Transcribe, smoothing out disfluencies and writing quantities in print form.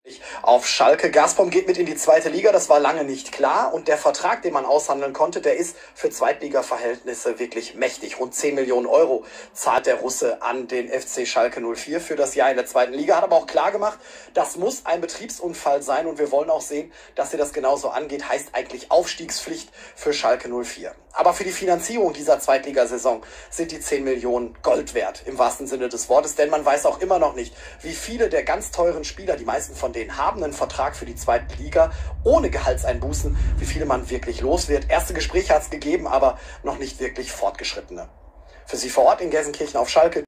Auf Schalke. Gazprom geht mit in die zweite Liga, das war lange nicht klar. Und der Vertrag, den man aushandeln konnte, der ist für Zweitliga-Verhältnisse wirklich mächtig. Rund 10 Millionen Euro zahlt der Russe an den FC Schalke 04 für das Jahr in der zweiten Liga. Hat aber auch klar gemacht, das muss ein Betriebsunfall sein. Und wir wollen auch sehen, dass sie das genauso angeht. Heißt eigentlich Aufstiegspflicht für Schalke 04. Aber für die Finanzierung dieser Zweitligasaison sind die 10 Millionen Gold wert, im wahrsten Sinne des Wortes. Denn man weiß auch immer noch nicht, wie viele der ganz teuren Spieler, die meisten von denen haben einen Vertrag für die zweite Liga, ohne Gehaltseinbußen, wie viele man wirklich los wird. Erste Gespräche hat es gegeben, aber noch nicht wirklich fortgeschrittene. Für Sie vor Ort in Gelsenkirchen auf Schalke.